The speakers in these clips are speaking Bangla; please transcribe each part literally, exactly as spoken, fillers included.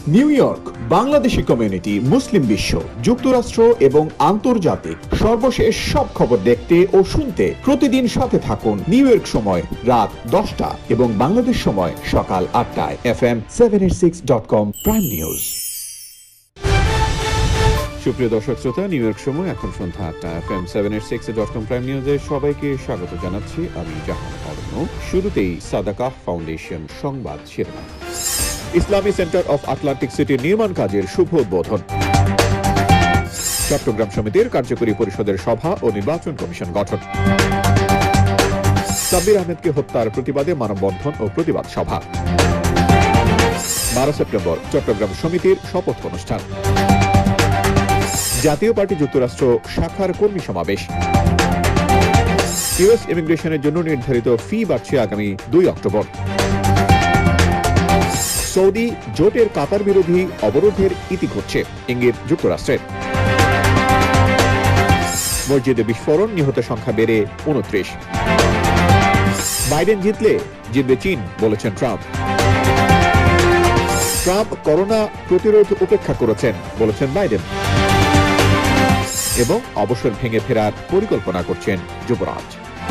নিউ ইয়র্ক বাংলাদেশি কমিউনিটি, মুসলিম বিশ্ব, যুক্তরাষ্ট্র এবং আন্তর্জাতিক সর্বশেষ সব খবর দেখতে ও শুনতে প্রতিদিন সাথে থাকুন নিউ ইয়র্ক সময় রাত দশটা এবং বাংলাদেশ সময় সকাল আটটায় F M seven eight six dot com prime news. সুপ্রিয় দর্শক শ্রোতা, নিউ ইয়র্ক সময় এখন সন্ধ্যা আটটা। F M seven eight six dot com prime নিউজে সবাইকে স্বাগত জানাচ্ছি আমি জাহান অরণ্য। শুরুতেই সাদাকাহ ফাউন্ডেশন সংবাদ শিরোনাম। ইসলামী সেন্টার অফ আটলান্টিক সিটির নির্মাণ কাজের শুভ উদ্বোধন। চট্টগ্রাম সমিতির কার্যকরী পরিষদের সভা ও নির্বাচন কমিশন গঠন। সাব্বির আহমেদকে হত্যার প্রতিবাদে মানববন্ধন ও প্রতিবাদ সভা। বারো সেপ্টেম্বর চট্টগ্রাম সমিতির শপথ অনুষ্ঠান। জাতীয় পার্টি যুক্তরাষ্ট্র শাখার কর্মী সমাবেশ। ইউএস ইমিগ্রেশনের জন্য নির্ধারিত ফি বাড়ছে আগামী দুই অক্টোবর। সৌদি জোটের কাতার বিরোধী অবরোধের ইতি ঘটছে, ইঙ্গিত যুক্তরাষ্ট্রের। মসজিদে বিস্ফোরণ, নিহত সংখ্যা বেড়ে উনত্রিশ। বাইডেন জিতলে জিতবে চীন, বলেছেন ট্রাম্প। ট্রাম্প করোনা প্রতিরোধ উপেক্ষা করেছেন, বলেছেন বাইডেন। এবং অবসর ভেঙে ফেরার পরিকল্পনা করছেন যুবরাজ।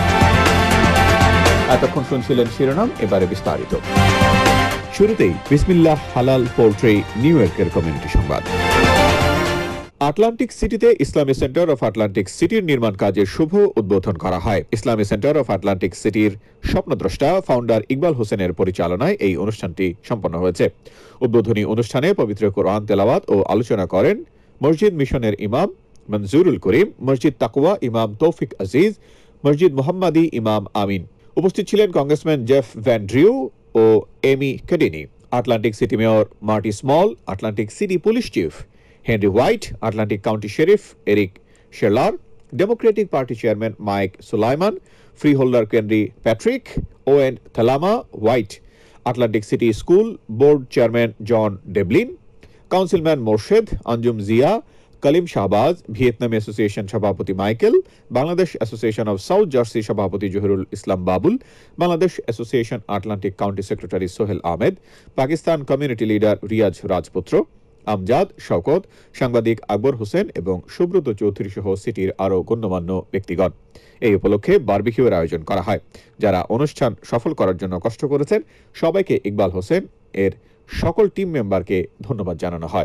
এতক্ষণ শুনছিলেন শিরোনাম, এবারে বিস্তারিত। শুরুতেই বিসমিল্লাহ হালাল পোল্ট্রি নিউ ইয়র্কের কমিউনিটি সংবাদ। আটলান্টিক সিটিতে ইসলামী সেন্টার অফ আটলান্টিক সিটির নির্মাণ কাজের শুভ উদ্বোধন করা হয়। ইসলামী সেন্টার অফ আটলান্টিক সিটির স্বপ্নদ্রষ্টা ফাউন্ডার ইকবাল হোসেনের পরিচালনায় এই অনুষ্ঠানটি সম্পন্ন হয়েছে। উদ্বোধনী অনুষ্ঠানে পবিত্র কোরআন তেলাওয়াত ও আলোচনা করেন মসজিদ মিশনের ইমাম মনজুরুল করিম, মসজিদ তাকওয়া ইমাম তৌফিক আজিজ, মসজিদ মোহাম্মদী ইমাম আমিন। উপস্থিত ছিলেন কংগ্রেসম্যান জেফ ভ্যান ড্রিউ ও এমি কেডিনি, Atlantic City mayor Marty Small, Atlantic City police chief Henry White, Atlantic County sheriff Eric Scheffler, Democratic Party chairman Mike Suleiman, freeholder কেনরি Patrick, Wayne Thelma White, Atlantic City school board chairman John Devlin, councilman Morshed, Anjum Zia, Kalim Shahbaz, Vietnam association সভাপতি Michael, Bangladesh association of South Jersey সভাপতি Zahirul Islam Babul, Bangladesh association Atlantic County secretary Sohel Ahmed, Pakistan community leader Riaz Rajputra, Amjad Shawkat, সাংবাদিক আকবর হোসেন এবং সুব্রত চৌধুরী সহ সিটির আরও গণ্যমান্য ব্যক্তিগণ। এই উপলক্ষে বারবিকিউর আয়োজন করা হয়। যারা অনুষ্ঠান সফল করার জন্য কষ্ট করেছেন সবাইকে ইকবাল হোসেন এর সকল টিম মেম্বারকে ধন্যবাদ জানানো হয়।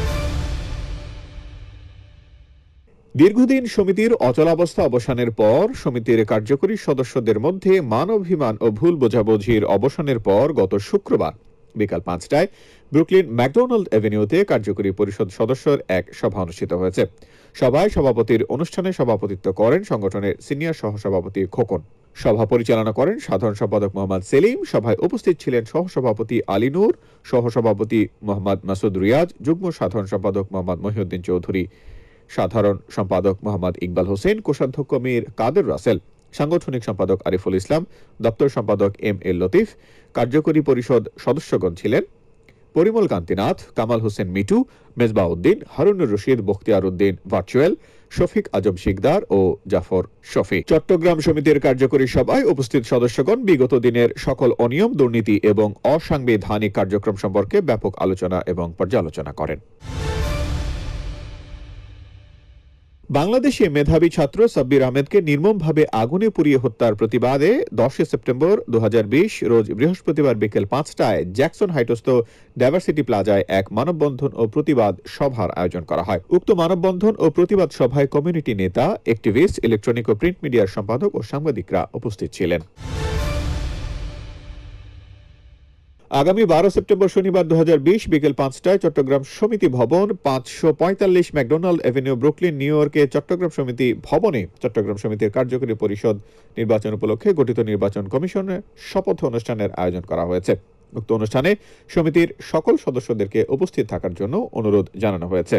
দীর্ঘদিন সমিতির অচলাবস্থা অবসানের পর সমিতির কার্যকরী সদস্যদের মধ্যে মানবাভিমান ও ভুল বোঝাবুঝির অবসানের পর গত শুক্রবার বিকাল পাঁচটায় ব্রুকলিন ম্যাকডোনাল্ড অ্যাভিনিউতে কার্যকরী পরিষদ সদস্যের এক সভা অনুষ্ঠিত হয়েছে। সভায় সভাপতির অনুষ্ঠানে সভাপতিত্ব করেন সংগঠনের সিনিয়র সহসভাপতি খোকন। সভা পরিচালনা করেন সাধারণ সম্পাদক মোহাম্মদ সেলিম। সভায় উপস্থিত ছিলেন সহসভাপতি আলী নূর, সহসভাপতি মোহাম্মদ মাসুদ রিয়াজ, যুগ্ম সাধারণ সম্পাদক মোহাম্মদ মহিউদ্দিন চৌধুরী, সাধারণ সম্পাদক মোহাম্মদ ইকবাল হোসেন, কোষাধ্যক্ষ মীর কাদের রাসেল, সাংগঠনিক সম্পাদক আরিফুল ইসলাম, দপ্তর সম্পাদক এম এল লতিফ। কার্যকরী পরিষদ সদস্যগণ ছিলেন পরিমল কান্তিনাথ, কামাল হোসেন মিটু, মেজবা উদ্দিন, হারুনুর রশিদ, বখতিয়ার উদ্দিন ভার্চুয়াল, শফিক আজম শিকদার ও জাফর শফি। চট্টগ্রাম সমিতির কার্যকরী সভায় উপস্থিত সদস্যগণ বিগত দিনের সকল অনিয়ম, দুর্নীতি এবং অসাংবিধানিক কার্যক্রম সম্পর্কে ব্যাপক আলোচনা এবং পর্যালোচনা করেন। বাংলাদেশে মেধাবী ছাত্র সাব্বির আহমেদকে নির্মমভাবে আগুনে পুড়িয়ে হত্যার প্রতিবাদে দশই সেপ্টেম্বর দু হাজার বিশ রোজ বৃহস্পতিবার বিকেল পাঁচটায় জ্যাকসন হাইটস্থ ডাইভার্সিটি প্লাজায় এক মানববন্ধন ও প্রতিবাদ সভার আয়োজন করা হয়। উক্ত মানববন্ধন ও প্রতিবাদ সভায় কমিউনিটি নেতা, অ্যাক্টিভিস্ট, ইলেকট্রনিক ও প্রিন্ট মিডিয়ার সম্পাদক ও সাংবাদিকরা উপস্থিত ছিলেন। আগামী বারো সেপ্টেম্বর শনিবার দু হাজার বিশ বিকেল পাঁচটায় চট্টগ্রাম সমিতি ভবন, পাঁচশো পঁয়তাল্লিশ ম্যাকডোনাল্ড এভিনিউ, ব্রুকলিন, নিউ ইয়র্কে চট্টগ্রাম সমিতি ভবনে চট্টগ্রাম সমিতির কার্যকরী পরিষদ নির্বাচন উপলক্ষে গঠিত নির্বাচন কমিশনের শপথ অনুষ্ঠানের আয়োজন করা হয়েছে। উক্ত অনুষ্ঠানে সমিতির সকল সদস্যদেরকে উপস্থিত থাকার জন্য অনুরোধ জানানো হয়েছে।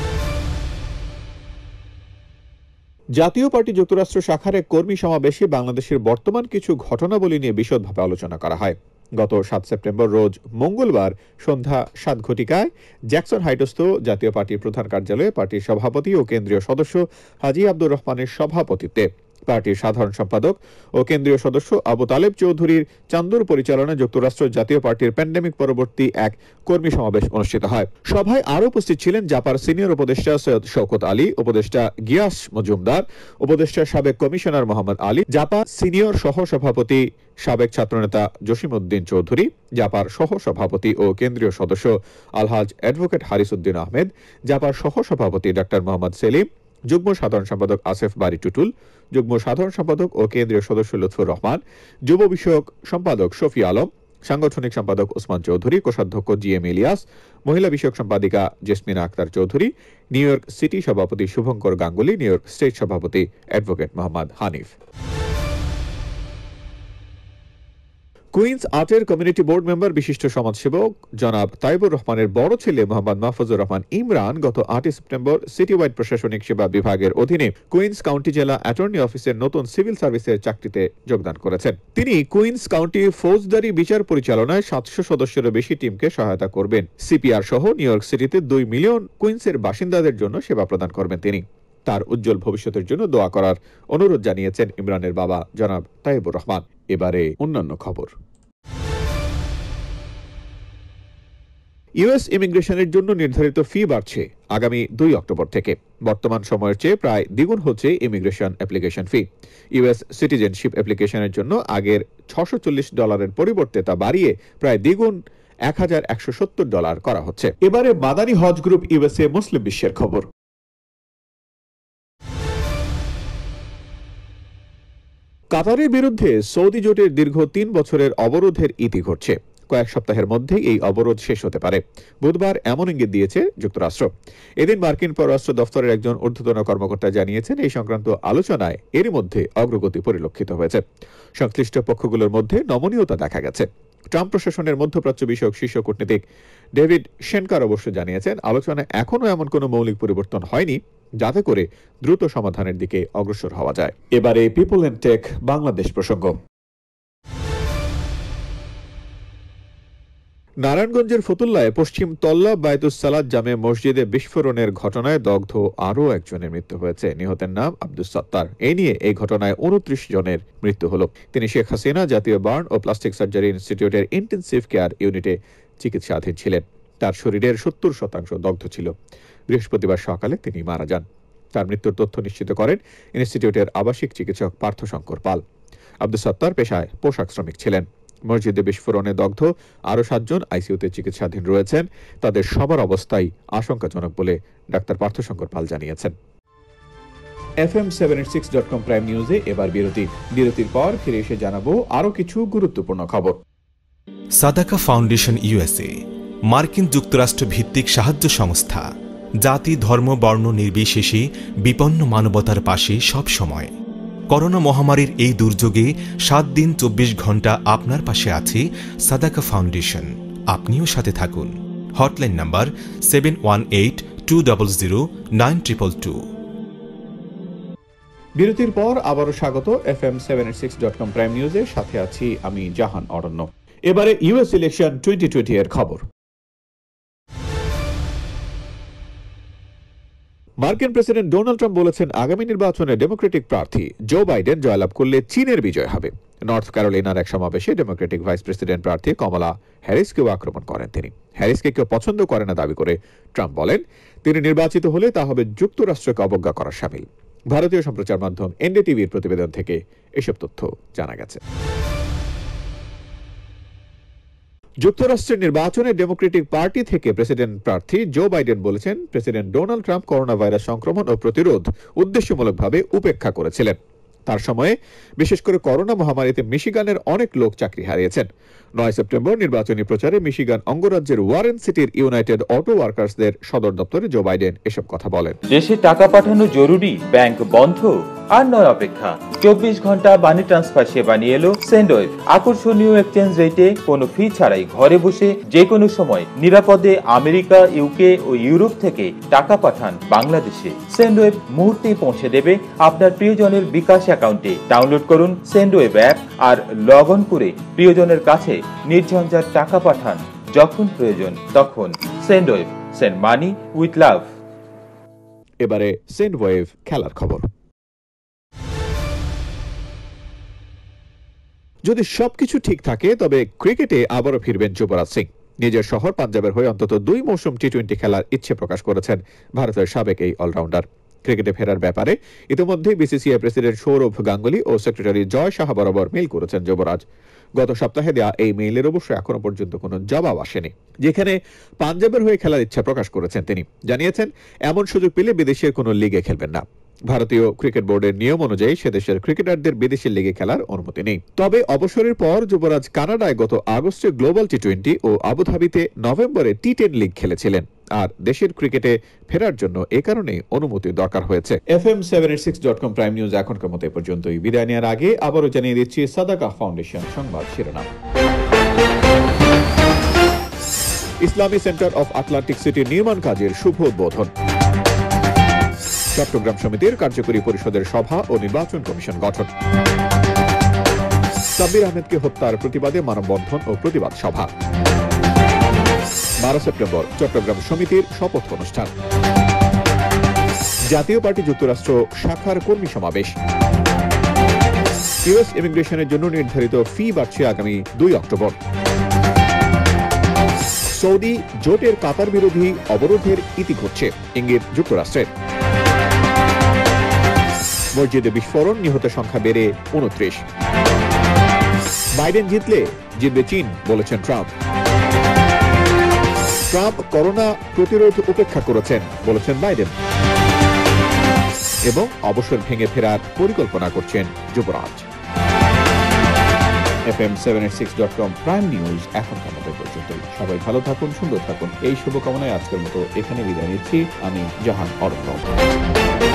জাতীয় পার্টি যুক্তরাষ্ট্র শাখার এক কর্মী সমাবেশে বাংলাদেশের বর্তমান কিছু ঘটনাবলী নিয়ে বিশদভাবে আলোচনা করা হয়। গত সাত সেপ্টেম্বর রোজ মঙ্গলবার সন্ধ্যা সাত ঘটিকায় জ্যাকসন হাইটস্থ জাতীয় পার্টির প্রধান কার্যালয়ে পার্টির সভাপতি ও কেন্দ্রীয় সদস্য হাজী আব্দুর রহমানের সভাপতিত্বে পার্টির সাধারণ সম্পাদক ও কেন্দ্রীয় সদস্য আবু তালেব চৌধুরীর চান্দুর পরিচালনায় যুক্তরাষ্ট্র জাতীয় পার্টির প্যান্ডেমিক পরবর্তী এক কর্মী সমাবেশ অনুষ্ঠিত হয়। সভায় আরও উপস্থিত ছিলেন জাপার সিনিয়র উপদেষ্টা সৈয়দ শওকত আলী, উপদেষ্টা গিয়াস মজুমদার, উপদেষ্টা সাবেক কমিশনার মোহাম্মদ আলী, জাপা সিনিয়র সহ সভাপতি সাবেক ছাত্রনেতা জসিমউদ্দিন চৌধুরী, জাপার সহ সভাপতি ও কেন্দ্রীয় সদস্য আলহাজ অ্যাডভোকেট হারিস উদ্দিন আহমেদ, জাপার সহ সভাপতি ডাক্তার মোহাম্মদ সেলিম, যুগ্ম সাধারণ সম্পাদক আসেফ বারি টুটুল, যুগ্ম সাধারণ সম্পাদক ও কেন্দ্রীয় সদস্য লুৎফুর রহমান, যুব বিষয়ক সম্পাদক শফি আলম, সাংগঠনিক সম্পাদক ওসমান চৌধুরী, কোষাধ্যক্ষ জি এম ইলিয়াস, মহিলা বিষয়ক সম্পাদিকা Jesmina Akter Chowdhury, New York City সভাপতি Shubhankar Ganguly, New York State সভাপতি অ্যাডভোকেট মোহাম্মদ হানিফ। কুইন্স আর্টের কমিউনিটি বোর্ড মেম্বার বিশিষ্ট সমাজসেবক জনাব তাইবুর রহমানের বড় ছেলে মোহাম্মদ মাহফুজুর রহমান ইমরান গত আটই সেপ্টেম্বর সিটি ওয়াইড প্রশাসনিক সেবা বিভাগের অধীনে কুইন্স কাউন্টি জেলা অ্যাটর্নি অফিসের নতুন সিভিল সার্ভিসের চাকরিতে যোগদান করেছেন। তিনি কুইন্স কাউন্টি ফৌজদারি বিচার পরিচালনায় সাতশো সদস্যেরও বেশি টিমকে সহায়তা করবেন। সিপিআর সহ নিউ ইয়র্ক সিটিতে দুই মিলিয়ন কুইন্সের বাসিন্দাদের জন্য সেবা প্রদান করবেন তিনি। তার উজ্জ্বল ভবিষ্যতের জন্য দোয়া করার অনুরোধ জানিয়েছেন ইমরানের বাবা জনাব তাইবুর রহমান। এবারে অন্যান্য খবর। ইউএস ইমিগ্রেশনের জন্য নির্ধারিত ফি বাড়ছে আগামী দুই অক্টোবর থেকে। বর্তমান সময়ের চেয়ে প্রায় দ্বিগুণ হচ্ছে immigration application fee. US citizenship অ্যাপ্লিকেশনের জন্য আগের ছশো চল্লিশ ডলারের পরিবর্তে তা বাড়িয়ে প্রায় দ্বিগুণ এক হাজার একশো সত্তর ডলার করা হচ্ছে। এবারে মাদানী হজ গ্রুপ ইউএসএ মুসলিম বিশ্বের খবর। কাতারের বিরুদ্ধে সৌদি জোটের দীর্ঘ তিন বছরের অবরোধের ইতি ঘটছে। কয়েক সপ্তাহের মধ্যেই এই অবরোধ শেষ হতে পারে, বুধবার এমন ইঙ্গিত দিয়েছে যুক্তরাষ্ট্র। এদিন মার্কিন পররাষ্ট্র দফতরের একজন ঊর্ধ্বতন কর্মকর্তা জানিয়েছেন, এই সংক্রান্ত আলোচনায় এরই মধ্যে অগ্রগতি পরিলক্ষিত হয়েছে। সংশ্লিষ্ট পক্ষগুলোর মধ্যে নমনীয়তা দেখা গেছে। ট্রাম্প প্রশাসনের মধ্যপ্রাচ্য বিষয়ক শীর্ষ কূটনীতিক ডেভিড শেনকার অবশ্য জানিয়েছেন, আলোচনায় এখনও এমন কোনো মৌলিক পরিবর্তন হয়নি যাতে করে দ্রুত সমাধানের দিকে অগ্রসর হওয়া যায়। এবারে পিপল এন্ড টেক বাংলাদেশ প্রসঙ্গ। নারায়ণগঞ্জের ফতুল্লায় পশ্চিম তল্লা বায়তুস সালাত জামে মসজিদে বিস্ফোরণের ঘটনায় দগ্ধ আরও একজনের মৃত্যু হয়েছে। নিহতের নাম আব্দুস সত্তার। এই নিয়ে এই ঘটনায় উনত্রিশ জনের মৃত্যু হল। তিনি শেখ হাসিনা জাতীয় বার্ন ও প্লাস্টিক সার্জারি ইনস্টিটিউটের ইন্টেন্সিভ কেয়ার ইউনিটে চিকিৎসাধীন ছিলেন। তার শরীরের সত্তর শতাংশ দগ্ধ ছিল। বৃহস্পতিবার সকালে তিনি মারা যান। তার মৃত্যুর তথ্য নিশ্চিত করেন ইনস্টিটিউটের আবাসিক চিকিৎসক পার্থশঙ্কর পাল। আব্দুস সত্তার পেশায় পোশাক শ্রমিক ছিলেন। মসজিদে বিস্ফোরণে দগ্ধ আরও সাতজন আইসিইউতে চিকিৎসাধীন রয়েছেন। তাদের সবার অবস্থাই আশঙ্কাজনক বলে ডাক্তার পার্থশঙ্কর পাল জানিয়েছেন। F M seven eight six dot com prime নিউজে এবার বিরতি। বিরতির পর ফিরে এসে জানাবো আরও কিছু গুরুত্বপূর্ণ খবর। সাদাকা ফাউন্ডেশন ইউএসএ মার্কিন যুক্তরাষ্ট্র ভিত্তিক সাহায্য সংস্থা, জাতি ধর্ম বর্ণ নির্বিশেষে বিপন্ন মানবতার পাশে সব সময়। করোনা মহামারীর এই দুর্যোগে সাত দিন চব্বিশ ঘন্টা আপনার পাশে আছে সাদাকা ফাউন্ডেশন। আপনিও সাথে থাকুন। Hotline number seven one eight two double zero nine triple two. বিরতির পর আবারও স্বাগত F M seven eight six dot com prime নিউজের সাথে আছি আমি জাহান অরণ্য। এবারে ইউএস ইলেকশন টোয়েন্টি টোয়েন্টি এর খবর। মার্কিন প্রেসিডেন্ট ডোনাল্ড ট্রাম্প বলেছেন, আগামী নির্বাচনে ডেমোক্রেটিক প্রার্থী জো বাইডেন জয়লাভ করলে চীনের বিজয় হবে। নর্থ ক্যারোলিনার এক সমাবেশে ডেমোক্রেটিক ভাইস প্রেসিডেন্ট প্রার্থী কমলা হ্যারিসকেও আক্রমণ করেন তিনি। হ্যারিসকে কেউ পছন্দ করে না দাবি করে ট্রাম্প বলেন, তিনি নির্বাচিত হলে তা হবে যুক্তরাষ্ট্রকে অবজ্ঞা করার শামিল। ভারতীয় সম্প্রচার মাধ্যম এনডিটিভির প্রতিবেদন থেকে এসব তথ্য জানা গেছে। যুক্তরাষ্ট্রের নির্বাচনে ডেমোক্রেটিক পার্টি থেকে প্রেসিডেন্ট প্রার্থী জো বাইডেন বলেছেন, president Donald Trump corona virus সংক্রমণ ও প্রতিরোধ উদ্দেশ্যমূলকভাবে উপেক্ষা করেছিলেন। তার সময়ে বিশেষ করে করোনা মহামারীতে মিশিগানের অনেক লোক চাকরি হারিয়েছেন। নয় সেপ্টেম্বর নির্বাচনী প্রচারে মিশিগান অঙ্গরাজ্যের ওয়ারেন সিটির ইউনাইটেড অটো ওয়ার্কার্সদের সদর দপ্তরে জো বাইডেন এসব কথা বলেন। দেশে টাকা পাঠানো জরুরি, ব্যাংক বন্ধ, আর নয় অপেক্ষা। চব্বিশ ঘন্টা মানি ট্রান্সফার সেবা নিয়ে এলো সেন্ডওয়েভ। আকর্ষণীয় এক্সচেঞ্জ রেটে কোনো ফি ছাড়াই ঘরে বসে যে কোনো সময় নিরাপদে আমেরিকা, ইউকে ও ইউরোপ থেকে টাকা পাঠান বাংলাদেশে। সেন্ডওয়েভ মুহূর্তেই পৌঁছে দেবে আপনার প্রিয়জনের বিকাশ অ্যাকাউন্টে। ডাউনলোড করুন সেন্ডওয়েভ অ্যাপ আর লগ অন করে প্রিয়জনের কাছে নির্ঝঞ্ঝাট টাকা পাঠান যখন প্রয়োজন তখন। Sendwave, send money with love. এবারে সেন্ডওয়েভ খেলার খবর। যদি সবকিছু ঠিক থাকে তবে ক্রিকেটে আবারও ফিরবেন যুবরাজ সিং। নিজের শহর পাঞ্জাবের হয়ে অন্তত দুই মৌসুম টি টোয়েন্টি খেলার ইচ্ছে প্রকাশ করেছেন ভারতের সাবেক এই অলরাউন্ডার। ক্রিকেটে ফেরার ব্যাপারে ইতিমধ্যে বিসিসিআই প্রেসিডেন্ট সৌরভ গাঙ্গুলি ও সেক্রেটারি জয় সাহা বরাবর মেইল করেছেন যুবরাজ। গত সপ্তাহে দেয়া এই মেইলের অবশ্য এখনো পর্যন্ত কোনো জবাব আসেনি, যেখানে পাঞ্জাবের হয়ে খেলার ইচ্ছা প্রকাশ করেছেন তিনি। জানিয়েছেন এমন সুযোগ পেলে বিদেশের কোনো লিগে খেলবেন না। ভারতীয় ক্রিকেট বোর্ডের নিয়ম অনুযায়ী সে দেশের ক্রিকেটারদের বিদেশের লিগে খেলার অনুমতি নেই। তবে অবসরের পর যুবরাজ কানাডায় গত আগস্টে গ্লোবাল টি টোয়েন্টি ও আবুধাবিতে নভেম্বরে টি টেন লিগ খেলেছিলেন। আর দেশের ক্রিকেটে ফেরার জন্য এ কারণেই অনুমতি দরকার হয়েছে। F M seven eight six dot com prime news এখনকার মতো এ পর্যন্তই। বিদায় নেওয়ার আগে আবারও জানিয়ে দিচ্ছি সাদাকা ফাউন্ডেশন সংবাদ শিরোনাম। ইসলামী সেন্টার অফ আটলান্টিক সিটির নির্মাণ কাজের শুভ উদ্বোধন। চট্টগ্রাম সমিতির কার্যকরী পরিষদের সভা ও নির্বাচন কমিশন গঠন। সাব্বির আহমেদকে হত্যার প্রতিবাদে মানববন্ধন ও প্রতিবাদ সভা। বারো সেপ্টেম্বর চট্টগ্রাম সমিতির শপথ অনুষ্ঠান। জাতীয় পার্টি যুক্তরাষ্ট্র শাখার কর্মী সমাবেশ। ইউএস ইমিগ্রেশনের জন্য নির্ধারিত ফি বাড়ছে আগামী দুই অক্টোবর। সৌদি জোটের কাতার বিরোধী অবরোধের ইতি ঘটছে, ইঙ্গিত যুক্তরাষ্ট্রের। মসজিদে বিস্ফোরণ, নিহত সংখ্যা বেড়ে উনত্রিশ। বাইডেন জিতলে জিতবে চীন, বলেছেন ট্রাম্প। ট্রাম্প করোনা প্রতিরোধ উপেক্ষা করেছেন, বলেছেন বাইডেন। এবং অবসর ভেঙে ফেরার পরিকল্পনা করছেন Yuvraj. F M seven eight six dot com prime news এখনকার মতো পর্যন্তই। সবাই ভালো থাকুন, সুন্দর থাকুন, এই শুভকামনায় আজকের মতো এখানে বিদায় নিচ্ছি। আমি জাহান অরণ্য।